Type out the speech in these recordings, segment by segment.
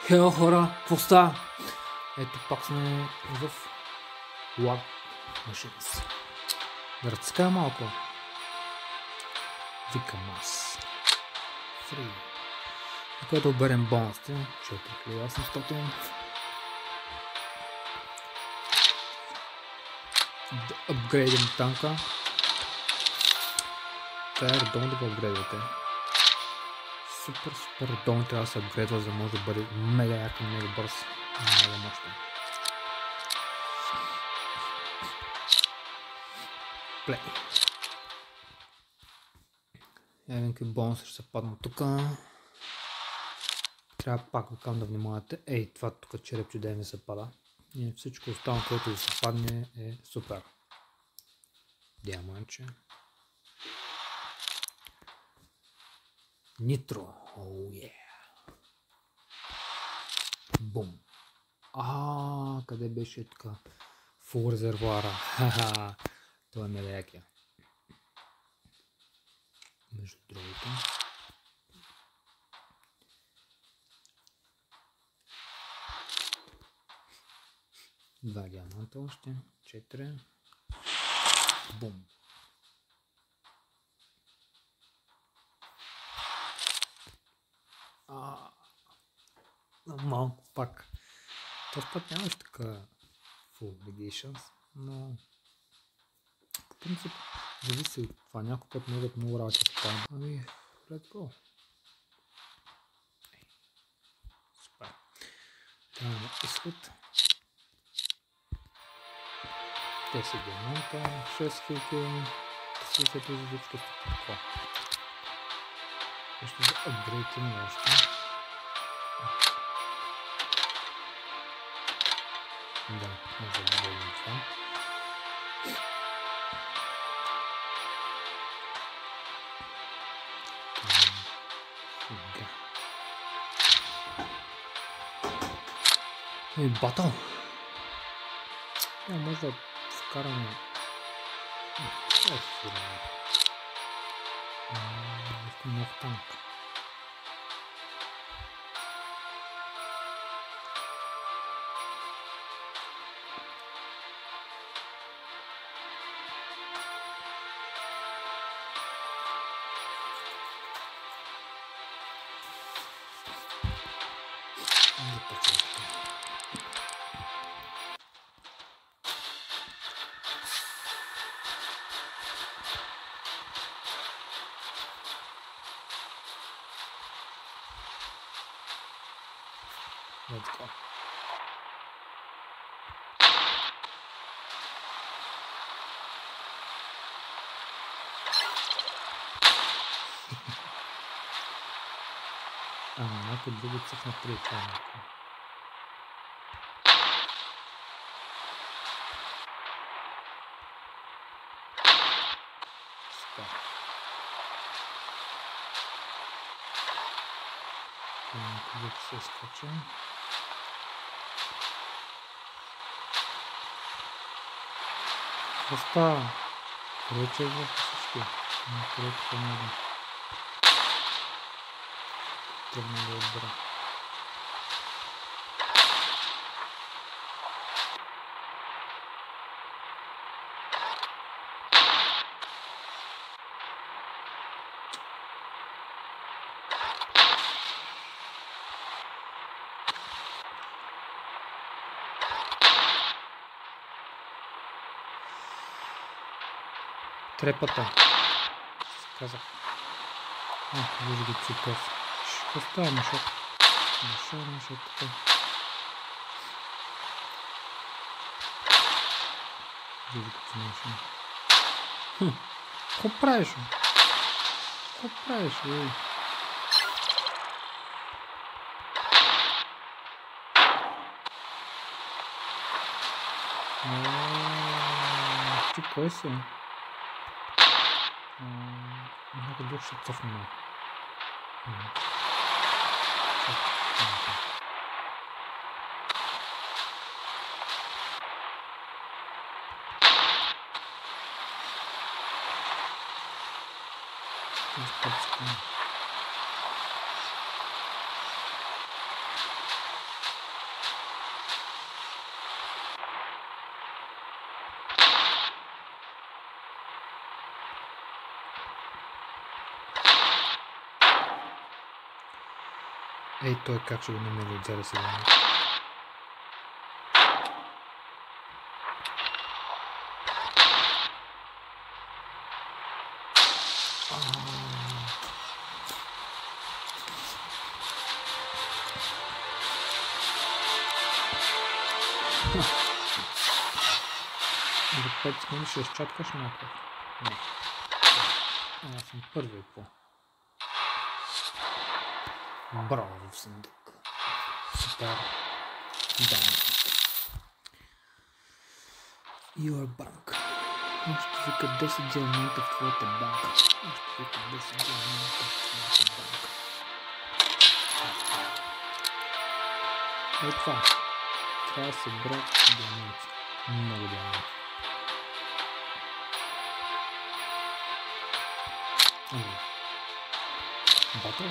Хео хора, какво става? Ето пак сме в War Machines. Да разцикая малко. Викам аз. Free. И което оберем бонусите. 4800. Да апгрейдим танка. Трябва редовно да го апгрейдвате. Супер редовно трябва да се апгрейдва, за да може да бъде мега як и мега бърз и мега мощен. Плей. Евен какви бонуси ще се паднат тук. Трябва пак да внимавате. Ей, това тук черепче да ми се пада. И всичко останало, което ви се падне е супер. Диамантче. Нитро. Оу е. Бум. Къде беше така? Фул резервуара. Ха-ха. Това е мега. Между другото. Два диаманта още. 4. Бум. Малко пак. Този път нямаш така full editions, но по принцип зависи от това. Някой път могат много работи да стане. Ами, let's go. Супер. Даваме изход. 10 диаманта, 6 хилки, 30 изобичка стъпко. Ще да апгрейдим още. Да, може да бъдем това. И батъл! Може да вкараме... Искам нов танк. Let's go. Някой други цъфна при това. Супер. Някой да се изкачим. Просто короче е за всички. Короче помогна. Трудно да отбера. Трепата. Казах. Вижда ги цветов. Какво става, мешок? Мешок така. Вижда ги цветов. Какво правиш? Какво правиш, ей? Ти кой си? Някой друг ще цъфне. Ей, той как ще го намери отзаде сега? За 5 секунди ще изчаткаш някакъв. Не. Аз съм първи по. Браво, Сандък. Супер. Да. Your bank. Още вика 10 диаманта в твоята банка. Още вика 10 диаманта в твоята банка. Ей това. Трябва да се брат диаманти. Много диаманти. Батъл?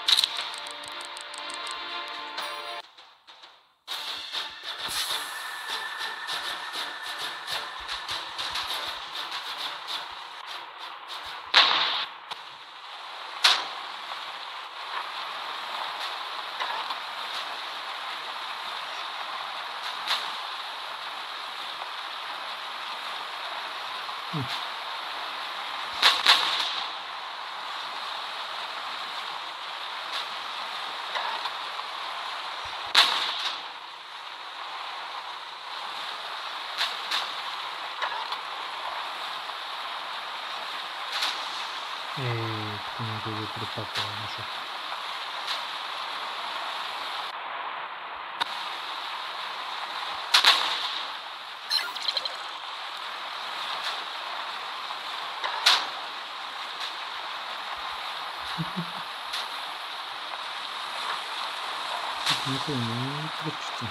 Тук някой го припаква нещо. Тук някой не тръпчета.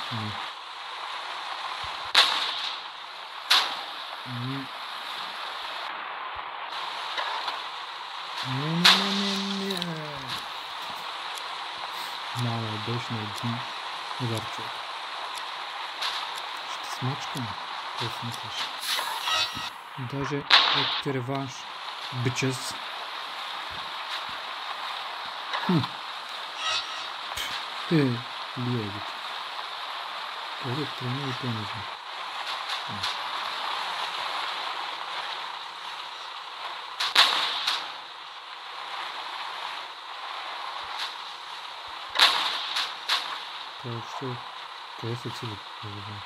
Не. Мало беше на един ударчик. Ще смачкам. Какво си мислиш? Даже ето ти реванш. Бичес. Лиевите. Това е тръгна и по-низно. Това въобще... Къде се цели? Не знам.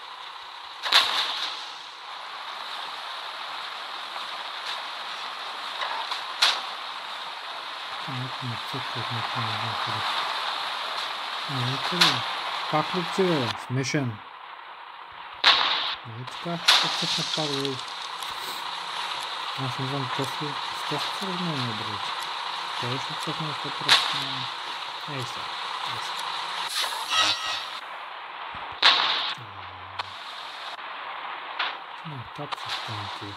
Някакво на цъква от някакво не знам къде. Къде? Пак ли цели? Смешен. Не така, ще цъкна пак. Аз не знам какво се разменя, брат. Къде ще цъкна на 100%? Ей сега. Как се стане ти?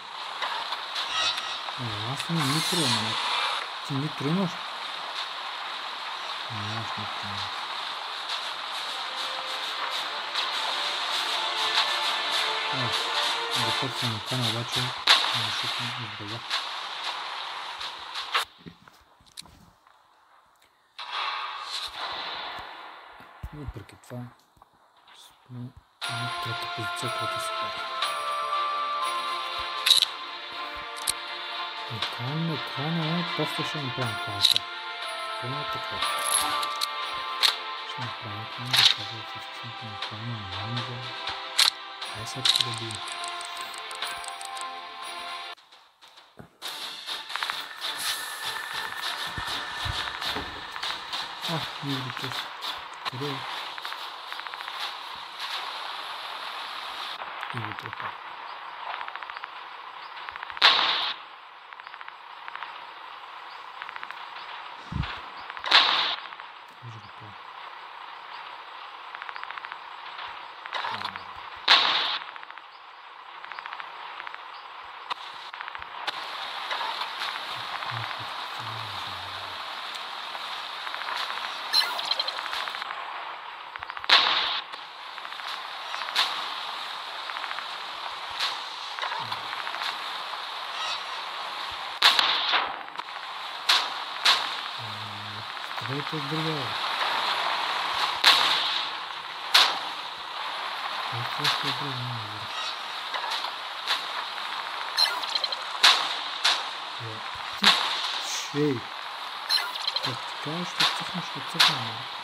Аз не нитро имам. Ти нитро имаш? Не, аз нитро имам. Докато съм накана, обаче не ще избавя. Въпреки това сме на трета позиция, която е супер. Екрана, после ще направим класа. Това е така. Ще направим екрана, да кажа всичките на екрана, манга. Това е всякакви да би. Видите. Къде е? Видите това. Дайте от другия. Още е добре, не е. Ти, шей. Как ти кажеш, ще цъфна.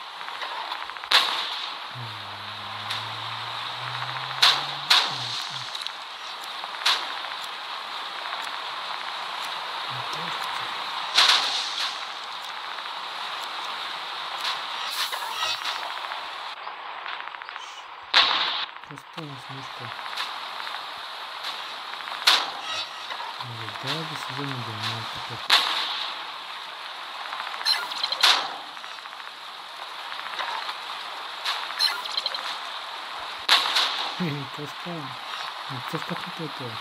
Остава смешка. Дай да се вземе да е малко път. Какво става? Цъфката ли е това?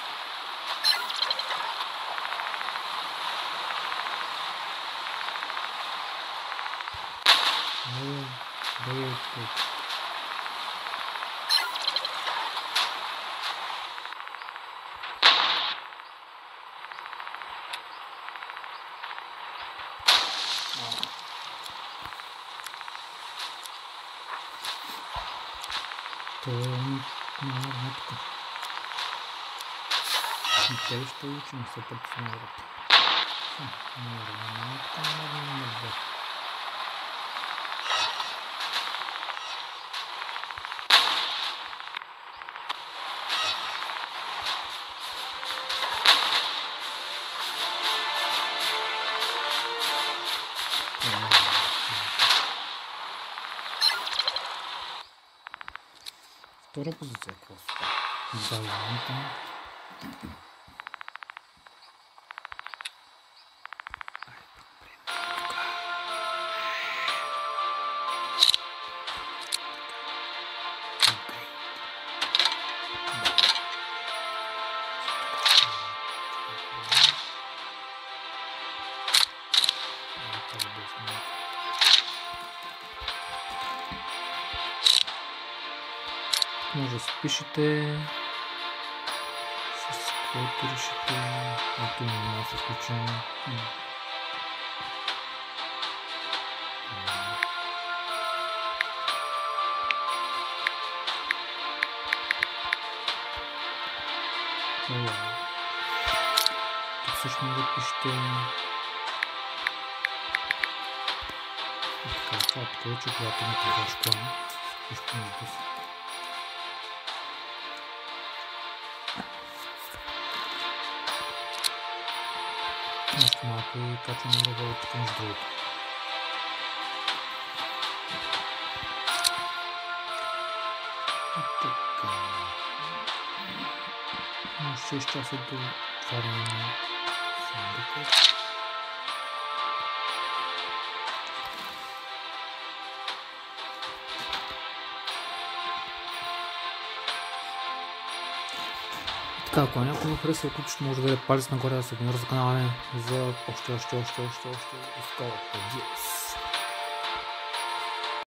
Дай е това. Това е не тук. И те ще учим се преценяват. Не е така, не е. Втора позиция просто. Залянта. Може да спишете с което решите, ако има маса включена. Тук също може да пишете така, това е че когато имате ваш план, пишете между си. Нещо малко и качваме левел тук между другото. И така. 6 часа до отваряне на сундука. Така, ако някой ви хареса, ако ще може да даде палец нагоре, да се абонира за канала ми за още скоро.